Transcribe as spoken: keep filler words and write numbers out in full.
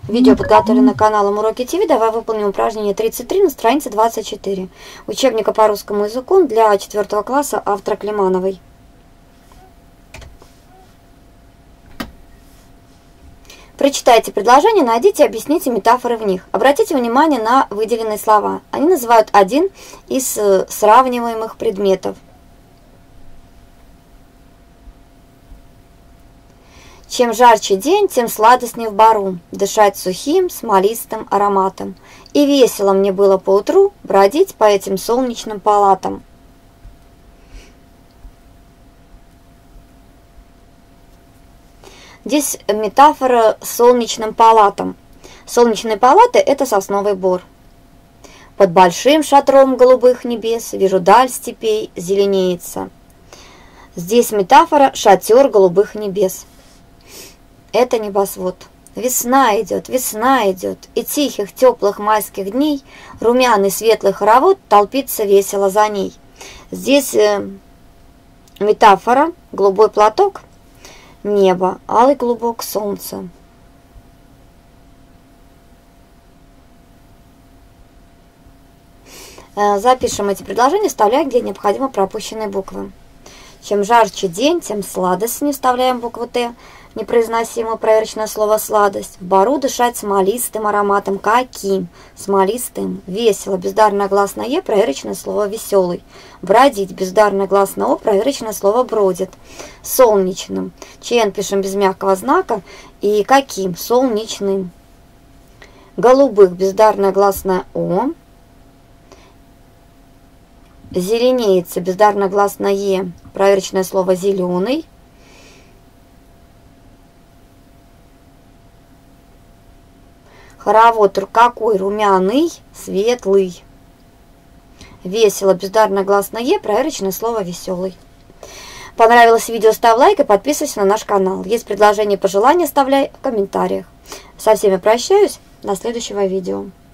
Видео подготовлено каналом Уроки ТВ. Давай выполним упражнение тридцать три на странице двадцать четыре. Учебника по русскому языку для четвёртого класса автора Климановой. Прочитайте предложения, найдите и объясните метафоры в них. Обратите внимание на выделенные слова. Они называют один из сравниваемых предметов. Чем жарче день, тем сладостнее в бару, дышать сухим, смолистым ароматом. И весело мне было поутру бродить по этим солнечным палатам. Здесь метафора с солнечным палатом. Солнечные палаты – это сосновый бор. Под большим шатром голубых небес вижу даль степей зеленеется. Здесь метафора шатер голубых небес. Это небосвод. Весна идет, весна идет, и тихих теплых майских дней румяный светлый хоровод толпится весело за ней. Здесь э, метафора голубой платок, небо, алый клубок солнца. Э, запишем эти предложения, вставляя где необходимо пропущенные буквы. Чем жарче день, тем сладостнее, вставляем букву Т. Непроизносимое проверочное слово «сладость». В бару дышать смолистым ароматом. Каким? Смолистым. Весело. Бездарное гласное «е», проверочное слово «веселый». Бродить. Бездарное гласное «о», проверочное слово «бродит». Солнечным. Чен пишем без мягкого знака. И каким? Солнечным. Голубых. Бездарное гласное «о». Зеленеется. Бездарное гласное «е», проверочное слово «зеленый». Хоровод какой? Румяный, светлый. Весело, бездарное гласное «е», проверочное слово «веселый». Понравилось видео, ставь лайк и подписывайся на наш канал. Есть предложения, пожелания, оставляй в комментариях. Со всеми прощаюсь, до следующего видео.